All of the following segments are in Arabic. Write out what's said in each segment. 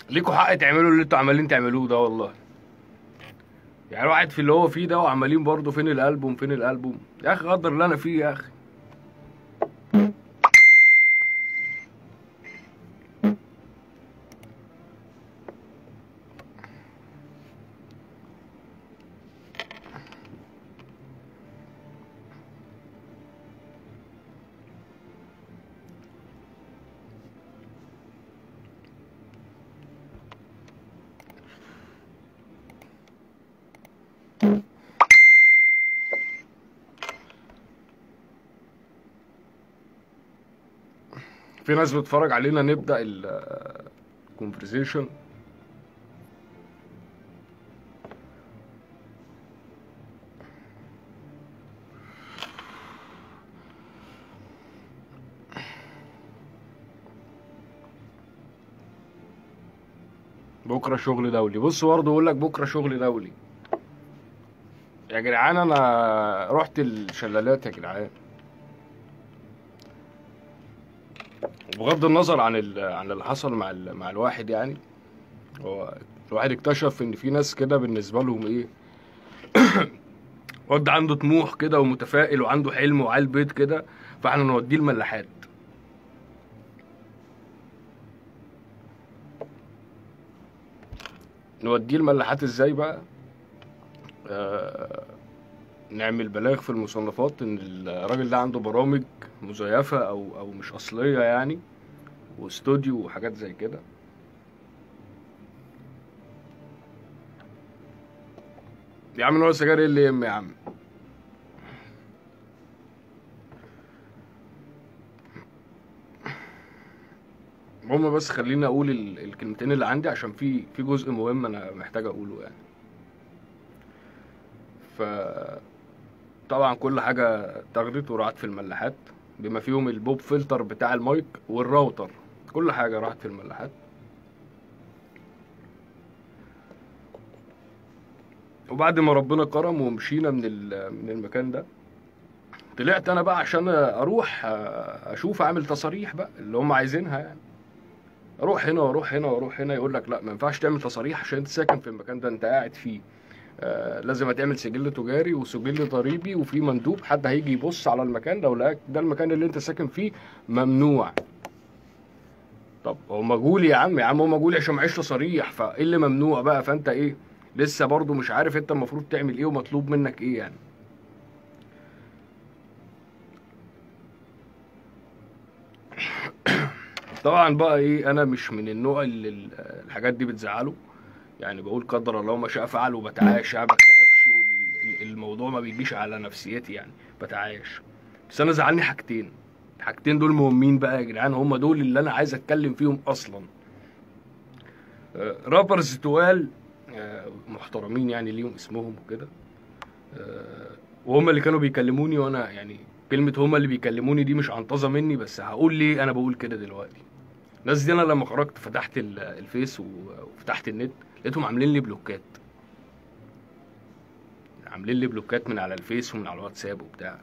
ليكوا حق تعملوا اللي انتوا عمالين تعملوه ده والله. يعني الواحد في اللي هو فيه ده وعمالين برضه فين الالبوم فين الالبوم، يا اخي قدر اللي انا فيه يا اخي. في ناس بتتفرج علينا نبدأ الكونفرزيشن. بكره شغل دولي. بص برضه اقول لك بكره شغل دولي يا جدعان. انا رحت الشلالات يا جدعان، بغض النظر عن عن اللي حصل مع مع الواحد يعني. هو الواحد اكتشف ان في ناس كده بالنسبه لهم ايه، واد عنده طموح كده ومتفائل وعنده حلم وعيل بيت كده، فاحنا نوديه الملاحات. نوديه الملاحات ازاي بقى؟ آه، نعمل بلاغ في المصنفات ان الراجل ده عنده برامج مزيفه او مش اصليه يعني، واستوديو وحاجات زي كده. يا عم نوع سجاير ايه اللي يهم يا عم؟ المهم بس خليني اقول الكلمتين اللي عندي عشان في جزء مهم انا محتاج اقوله يعني. ف طبعا كل حاجه اتاخدت وراحت في الملاحات، بما فيهم البوب فلتر بتاع المايك والراوتر. كل حاجه راحت في الملاحات. وبعد ما ربنا كرم ومشينا من من المكان ده، طلعت انا بقى عشان اروح اشوف اعمل تصاريح بقى اللي هم عايزينها يعني. اروح هنا واروح هنا واروح هنا، يقول لك لا ما ينفعش تعمل تصاريح عشان انت ساكن في المكان ده انت قاعد فيه. لازم هتعمل سجل تجاري وسجل ضريبي، وفي مندوب حد هيجي يبص على المكان لو لقاك ده المكان اللي انت ساكن فيه ممنوع. طب هو مجهول يا عم، يا عم هو مجهول عشان معيش تصاريح، فايه اللي ممنوع بقى؟ فانت ايه لسه برضو مش عارف انت المفروض تعمل ايه ومطلوب منك ايه يعني. طبعا بقى ايه، انا مش من النوع اللي الحاجات دي بتزعله. يعني بقول قدر الله ما شاء فعل وبتعايش يعني، ما بكتئبش، والموضوع ما بيجيش على نفسيتي يعني، بتعايش. بس انا زعلني حاجتين. الحاجتين دول مهمين بقى يا جدعان، هم دول اللي انا عايز اتكلم فيهم اصلا. رابرز توال محترمين يعني ليهم اسمهم وكده، وهم اللي كانوا بيكلموني، وانا يعني كلمة هما اللي بيكلموني دي مش عنطزة مني، بس هقول ليه انا بقول كده دلوقتي. الناس دي انا لما خرجت فتحت الفيس وفتحت النت، لقيتهم عاملين لي بلوكات. عاملين لي بلوكات من على الفيس ومن على الواتساب وبتاع.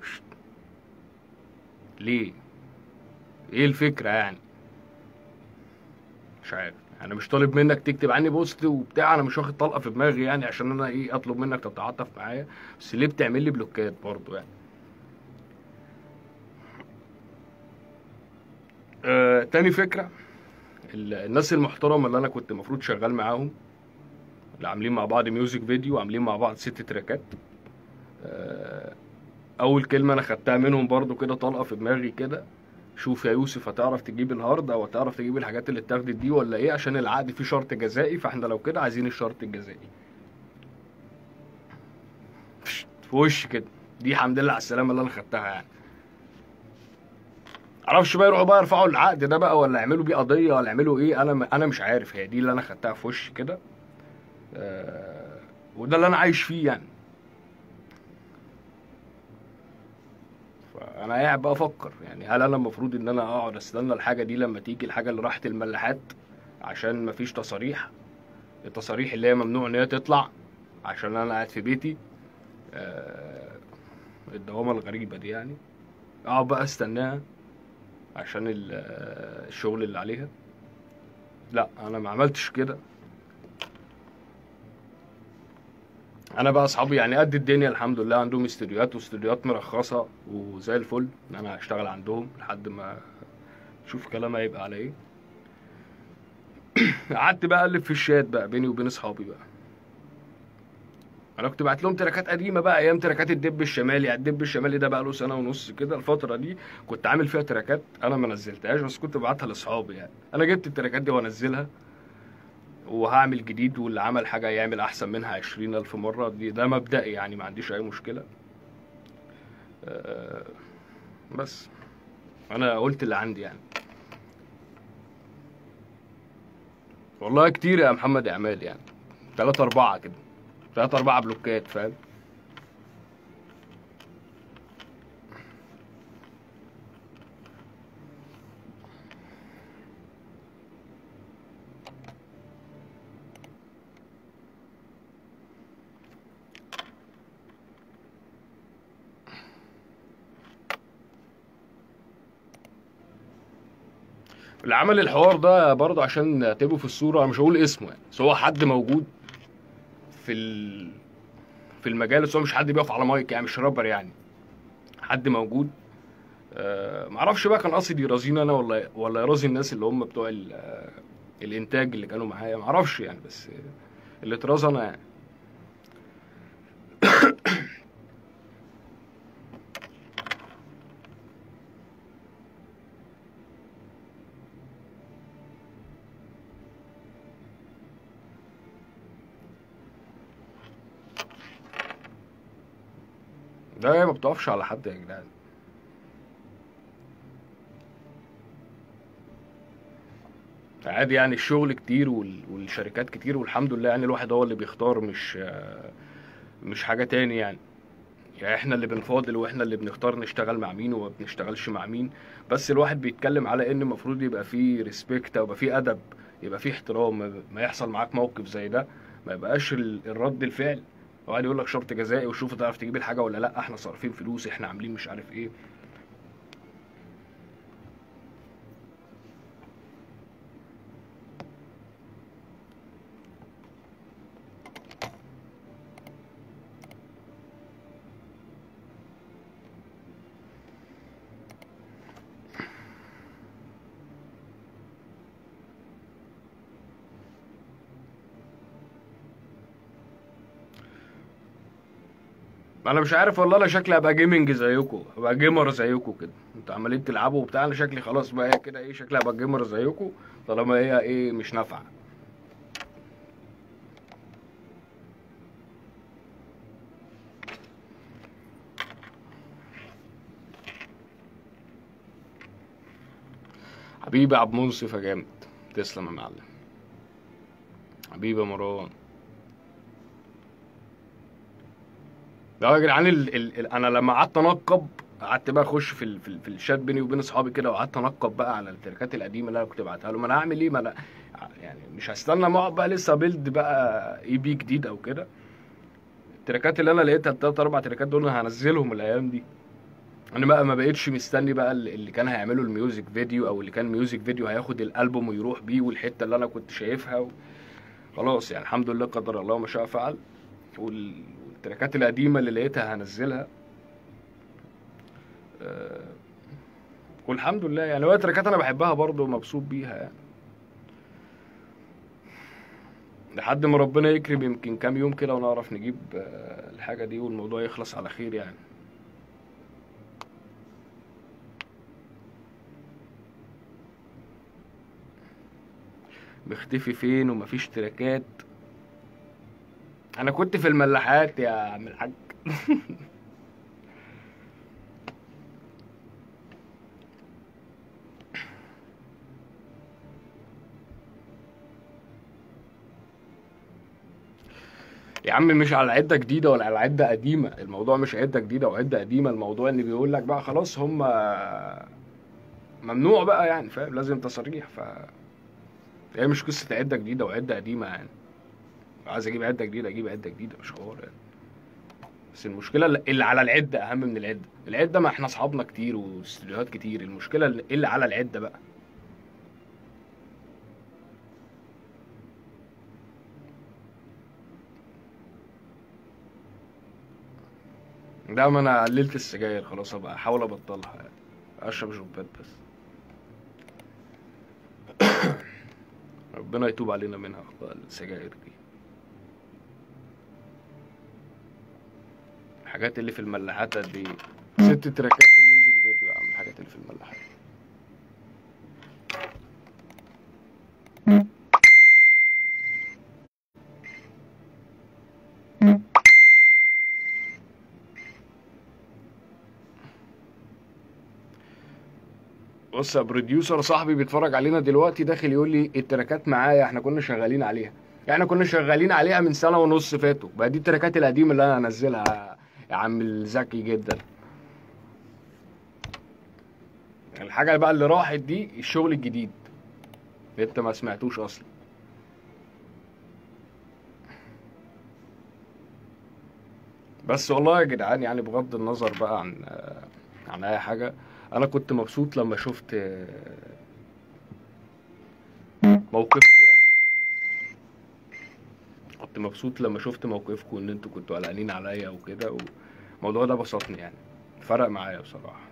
ليه؟ ايه الفكرة يعني؟ مش عارف. انا مش طالب منك تكتب عني بوست وبتاع، انا مش واخد طلقة في دماغي يعني عشان انا ايه اطلب منك تتعاطف معايا. بس ليه بتعمل لي بلوكات برضه يعني؟ تاني فكرة، الناس المحترمة اللي انا كنت المفروض شغال معاهم، اللي عاملين مع بعض ميوزك فيديو وعاملين مع بعض 6 تراكات. آه، اول كلمة انا خدتها منهم برضو كده طلقة في دماغي كده: شوف يا يوسف، هتعرف تجيب الهارد او هتعرف تجيب الحاجات اللي اتاخدت دي ولا ايه؟ عشان العقد فيه شرط جزائي، فاحنا لو كده عايزين الشرط الجزائي. في وش كده. دي الحمد لله على السلامة اللي انا خدتها يعني. معرفش بقى يروحوا بقى يرفعوا العقد ده بقى، ولا يعملوا بيه قضية، ولا يعملوا ايه، انا مش عارف. هي دي اللي انا خدتها في وش كده. وده اللي انا عايش فيه يعني. فانا قاعد بقى افكر يعني، هل انا المفروض ان انا اقعد استنى الحاجه دي لما تيجي الحاجه اللي راحت الملاحات عشان مفيش تصاريح، التصاريح اللي هي ممنوع ان هي تطلع عشان انا قاعد في بيتي، آه، الدوامه الغريبه دي يعني، اقعد بقى استناها عشان الشغل اللي عليها، لا انا ما عملتش كده. انا بقى اصحابي يعني قد الدنيا الحمد لله، عندهم استوديوهات واستوديوهات مرخصه وزي الفل، ان انا هشتغل عندهم لحد ما اشوف كلام هيبقى على ايه. قعدت بقى اقلب في الشات بقى بيني وبين اصحابي بقى. انا كنت بعت لهم تراكات قديمه بقى، ايام تراكات الدب الشمالي. يعني الدب الشمالي ده بقى له سنه ونص كده، الفتره دي كنت عامل فيها تراكات انا ما نزلتهاش، بس كنت ببعتها لاصحابي. يعني انا جبت التراكات دي وانزلها، وهعمل جديد، واللي عمل حاجه يعمل احسن منها 20,000 مره. ده مبدئي يعني، ما عنديش اي مشكله. أه، بس انا قلت اللي عندي يعني. والله كتير يا محمد اعمال يعني، 3 4 كده، 3 4 بلوكات، فاهم. اللي عمل الحوار ده برضه عشان تبقوا في الصورة، أنا مش هقول اسمه يعني، بس هو حد موجود في في المجال، بس هو مش حد بيقف على مايك يعني، مش رابر يعني، حد موجود. معرفش بقى كان قصدي يرازيني انا ولا يرازي الناس اللي هم بتوع الانتاج اللي كانوا معايا، معرفش يعني، بس اللي اترازى انا يعني. ده ما بتقفش على حد يا جدعان. عادي يعني، الشغل كتير والشركات كتير، والحمد لله يعني الواحد هو اللي بيختار، مش حاجة تاني يعني. يعني احنا اللي بنفاضل، واحنا اللي بنختار نشتغل مع مين وما بنشتغلش مع مين. بس الواحد بيتكلم على ان المفروض يبقى فيه ريسبكت، او يبقى فيه ادب، يبقى فيه احترام. ما يحصل معاك موقف زي ده، ما يبقاش الرد الفعل وقاعد يقول لك شرط جزائي وشوف تعرف تجيب الحاجه ولا لا، احنا صارفين فلوس، احنا عاملين مش عارف ايه. انا مش عارف والله، انا شكلي ابقى جيمنج زيكم، ابقى جيمر زيكم كده، انتوا عمالين تلعبوا وبتاع، انا شكلي خلاص بقى كده ايه، شكلي ابقى جيمر زيكم، طالما هي ايه مش نافعه. حبيبي يا عبد منصف يا جامد، تسلم يا معلم. حبيبي يا مروان. لا يا جدعان، انا لما قعدت انقب، قعدت بقى اخش في الشات بيني وبين اصحابي كده، وقعدت انقب بقى على التراكات القديمه اللي انا كنت بعتها لهم. انا هعمل ايه؟ ما انا يعني مش هستنى ما اقعد بقى لسه بيلد بقى اي بي جديد او كده. التراكات اللي انا لقيتها، ال3 4 تراكات دول انا هنزلهم الايام دي. انا بقى ما بقتش مستني بقى اللي كان هيعملوا الميوزك فيديو، او اللي كان ميوزك فيديو هياخد الالبوم ويروح بيه، والحته اللي انا كنت شايفها خلاص يعني، الحمد لله قدر الله ما شاء فعل. والتراكات القديمه اللي لقيتها هنزلها. آه، والحمد لله يعني، هو تراكات انا بحبها برضه ومبسوط بيها يعني، لحد ما ربنا يكرم، يمكن كام يوم كده ونعرف نجيب الحاجة دي والموضوع يخلص على خير يعني. مختفي فين ومفيش تراكات؟ انا كنت في الملاحات يا عم الحاج. يا عم مش على عدة جديدة ولا على عدة قديمة، الموضوع مش عدة جديدة وعدة قديمة، الموضوع ان بيقول لك بقى خلاص هم ممنوع بقى يعني، فاهم، لازم تصريح. هي مش قصة عدة جديدة وعدة قديمة يعني، عايز اجيب عدة جديدة اجيب عدة جديدة، مش حوار يعني. بس المشكلة اللي على العدة أهم من العدة. العدة ما احنا أصحابنا كتير واستديوهات كتير، المشكلة اللي على العدة بقى. ده ما انا قللت السجاير خلاص، ابقى احاول ابطلها يعني، اشرب جوبات بس. ربنا يتوب علينا منها والله السجاير دي. الحاجات اللي في الملاحات قد ايه؟ 6 تراكات وميوزك فيديو يا عم، الحاجات اللي في الملاحات. بص يا بروديوسر، صاحبي بيتفرج علينا دلوقتي داخل يقول لي التراكات معايا، احنا كنا شغالين عليها. احنا كنا شغالين عليها من سنة ونص فاتوا بقى، دي التراكات القديمة اللي انا هنزلها يا عم الذكي جدا. الحاجة بقى اللي راحت دي الشغل الجديد اللي انت ما سمعتوش اصلا. بس والله يا جدعان يعني بغض النظر بقى عن اي حاجة، انا كنت مبسوط لما شفت موقفكم يعني. كنت مبسوط لما شفت موقفكم ان انتوا كنتوا قلقانين عليا وكده، والموضوع ده بسطني يعني، فرق معايا بصراحة.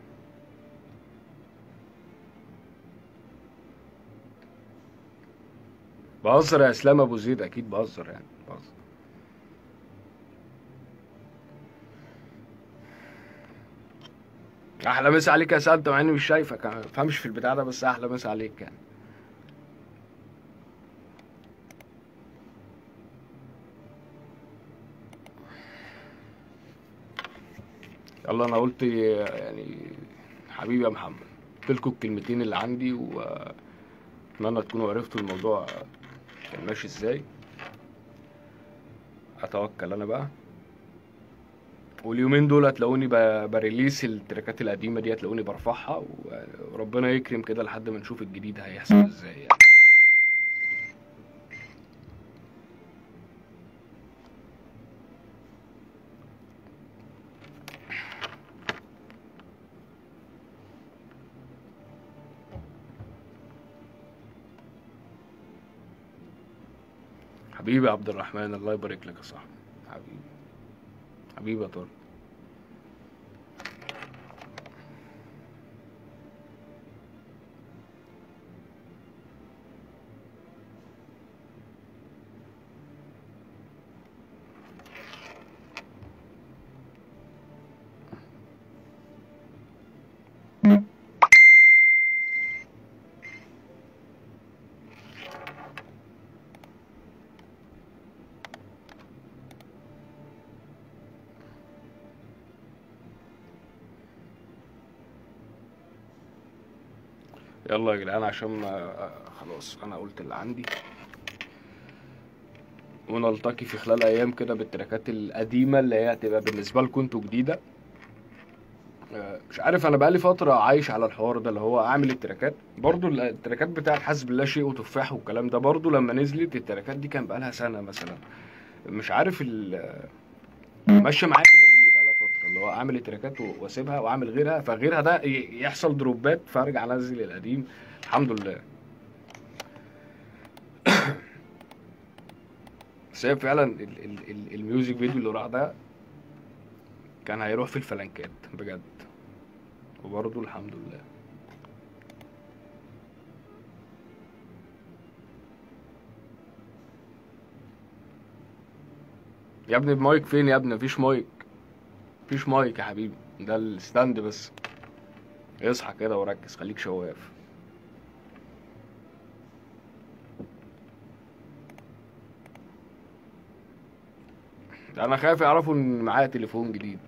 بهزر يا اسلام ابو زيد، اكيد بهزر يعني، بهزر. احلى مسا عليك يا سعد، مع اني مش شايفك، انا ما بفهمش في البتاع ده، بس احلى مسا عليك يعني. يلا انا قلت يعني حبيبي يا محمد، قلت لكم الكلمتين اللي عندي، واتمنى تكونوا عرفتوا الموضوع كان ماشي ازاي. اتوكل انا بقى، واليومين دول هتلاقوني بريليس التراكات القديمه دي، هتلاقوني برفعها، وربنا يكرم كده لحد ما نشوف الجديد هيحصل ازاي يعني. حبيبي يا عبد الرحمن، الله يبارك لك يا صاحبي. حبيبي، حبيبي يا طارق. يلا يا جدعان عشان خلاص انا قلت اللي عندي، ونلتقي في خلال ايام كده بالتراكات القديمه اللي هي هتبقى بالنسبه لكم انتوا جديده. مش عارف، انا بقالي فتره عايش على الحوار ده اللي هو اعمل التراكات. برضو التراكات بتاعت حسب الله شيء وتفاح والكلام ده، برضو لما نزلت التراكات دي كان بقالها سنه مثلا. مش عارف ماشيه معايا كده ليه بقالها فتره، اللي هو اعمل التراكات واسيبها واعمل غيرها، فغيرها ده يحصل دروبات فارجع انزل القديم. الحمد لله. بس هي فعلا الميوزك فيديو اللي راح ده كان هيروح في الفلنكات بجد، وبرضه الحمد لله. يا ابني المايك فين يا ابني؟ مفيش مايك، مفيش مايك يا حبيبي، ده الستاند بس. اصحى كده وركز، خليك شواف. انا خايف يعرفوا ان معايا تليفون جديد.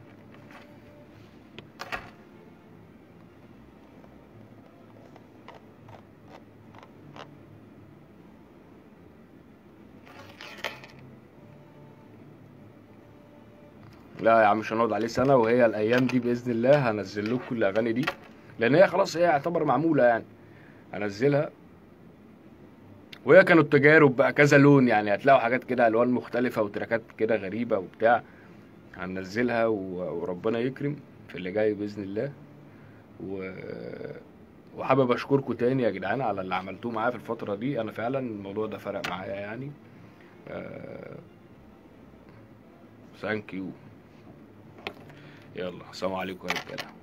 لا يا عم مش هنقعد عليه سنه، وهي الايام دي باذن الله هنزل لكم الاغاني دي، لان هي خلاص هي يعتبر معموله يعني. هنزلها، وهي كانت تجارب بقى كذا لون يعني، هتلاقوا حاجات كده الوان مختلفه وتراكات كده غريبه وبتاع. هننزلها وربنا يكرم في اللي جاي باذن الله. و... وحابب اشكركم تاني يا جدعان على اللي عملتوه معايا في الفتره دي، انا فعلا الموضوع ده فرق معايا يعني. ثانك يو. يلا، السلام عليكم يا رجاله.